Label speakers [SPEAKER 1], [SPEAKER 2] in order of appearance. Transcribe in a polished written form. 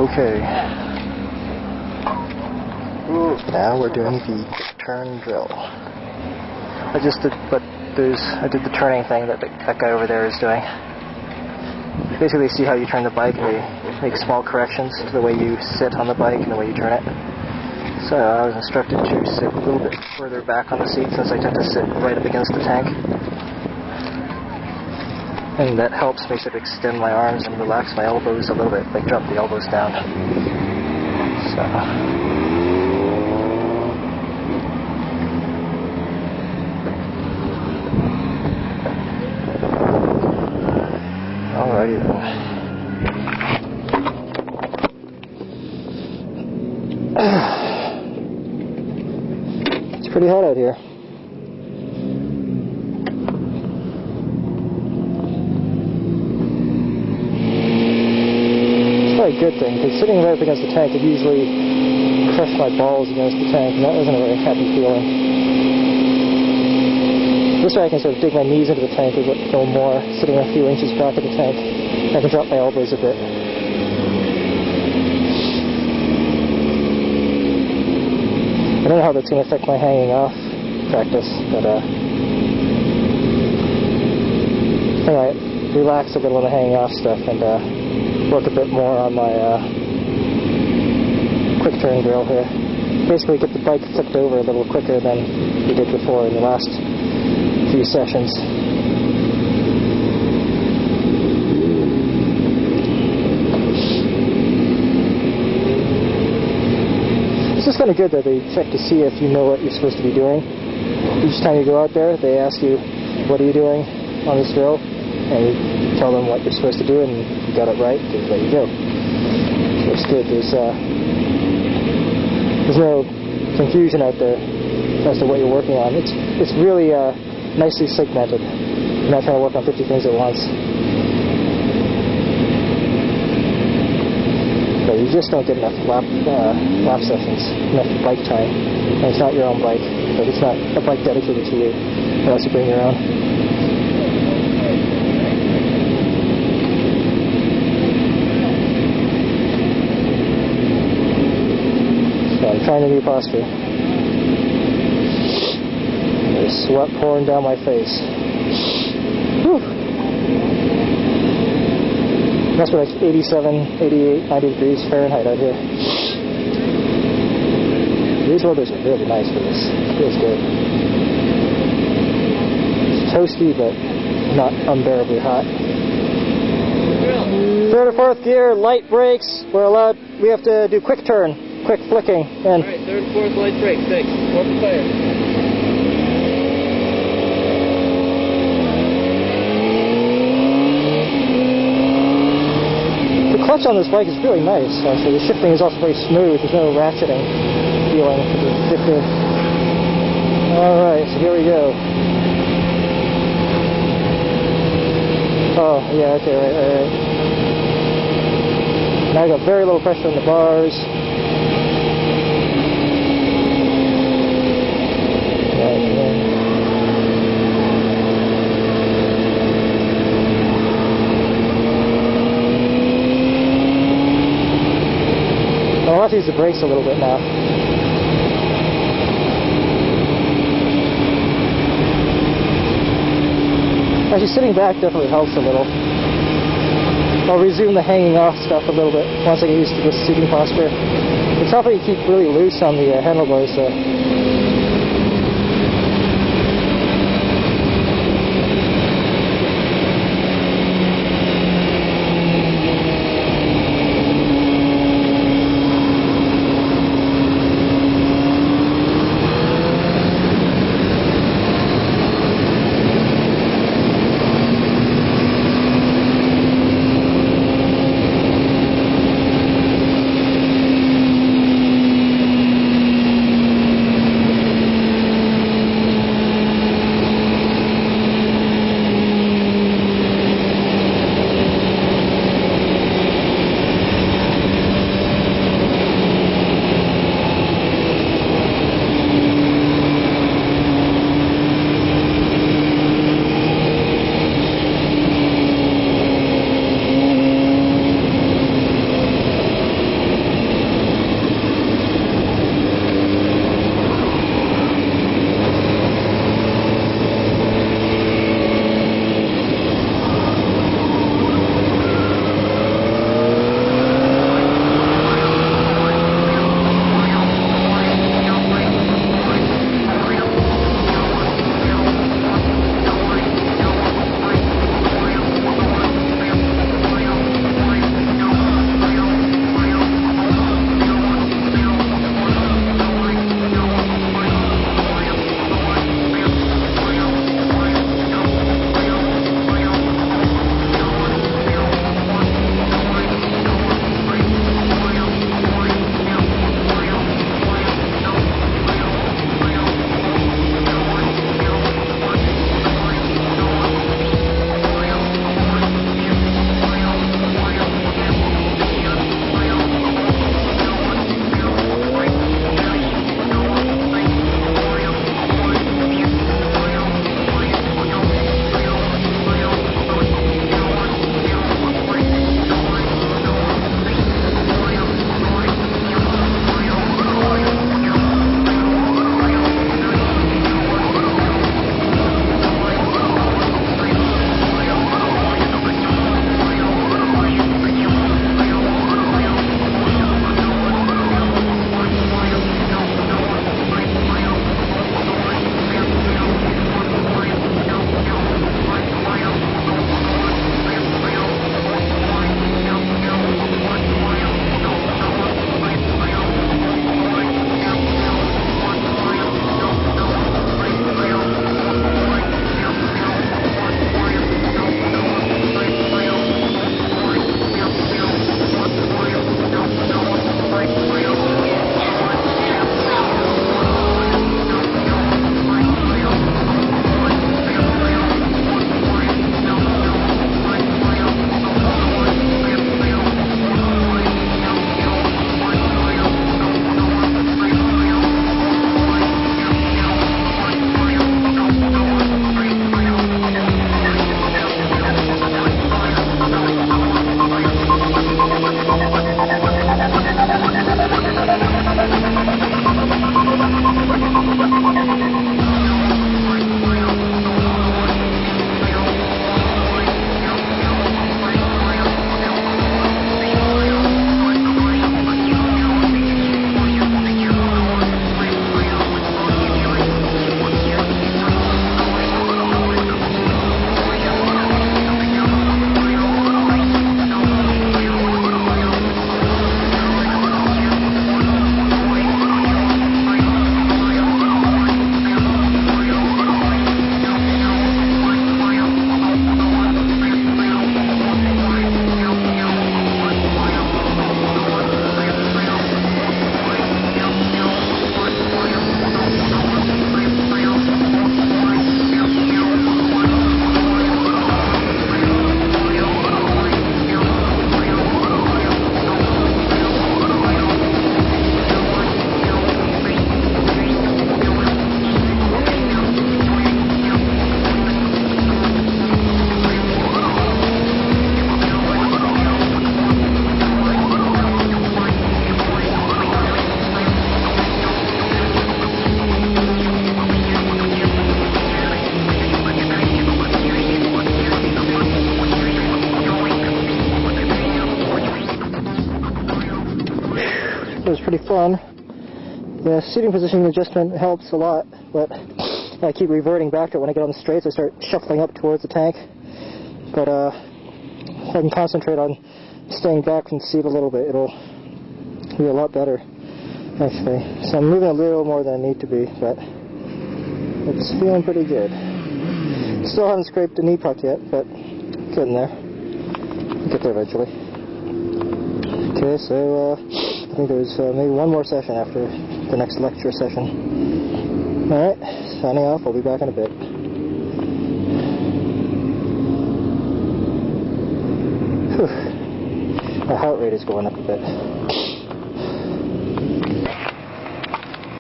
[SPEAKER 1] Okay. Now we're doing the turn drill. I did the turning thing that that guy over there is doing. Basically, see how you turn the bike, and they make small corrections to the way you sit on the bike and the way you turn it. So I was instructed to sit a little bit further back on the seat since I tend to sit right up against the tank. And that helps me sort of extend my arms and relax my elbows a little bit, like drop the elbows down. So. Alrighty then. It's pretty hot out here. It's probably a good thing, because sitting right up against the tank would usually crush my balls against the tank, and that wasn't a very happy feeling. This way I can sort of dig my knees into the tank a little more, sitting a few inches back of the tank. I can drop my elbows a bit. I don't know how that's going to affect my hanging off practice, but I think I relax a little on the hanging off stuff and work a bit more on my quick turn drill here. Basically get the bike flipped over a little quicker than we did before in the last few sessions. It's just kind of good that they check to see if you know what you're supposed to be doing. Each time you go out there, they ask you, what are you doing on this drill? And you tell them what you're supposed to do, and if you got it right, then there you go. So it's good. There's no confusion out there as to what you're working on. It's really nicely segmented. You're not trying to work on 50 things at once. But you just don't get enough lap sessions, enough bike time. And it's not your own bike. But it's not a bike dedicated to you unless you bring your own. So I'm trying a new posture. There's sweat pouring down my face. Whew. That's like 87, 88, 90 degrees Fahrenheit out here. These weathers are really nice for this. It feels good. It's toasty, but not unbearably hot. Third or fourth gear, light brakes. We have to do quick turn, quick flicking. And
[SPEAKER 2] alright, third, fourth, light brake, thanks. Fourth fire.
[SPEAKER 1] The clutch on this bike is really nice, actually. The shifting is also very smooth. There's no ratcheting feeling to the shifting. Alright, so here we go. Oh, yeah, okay, right. Now I got very little pressure on the bars. I'll have to use the brakes a little bit now. Actually, sitting back definitely helps a little. I'll resume the hanging off stuff a little bit once I get used to this seating posture. It's not that you keep really loose on the handlebars, so. The seating position adjustment helps a lot, but I keep reverting back to it. When I get on the straights, I start shuffling up towards the tank. But if I can concentrate on staying back from the seat a little bit, it'll be a lot better, actually. So I'm moving a little more than I need to be, but it's feeling pretty good. Still haven't scraped the knee puck yet, but getting there. I'll get there eventually. Okay, so I think there's maybe one more session after the next lecture session. Alright, signing off. I'll be back in a bit. Whew. My heart rate is going up a bit.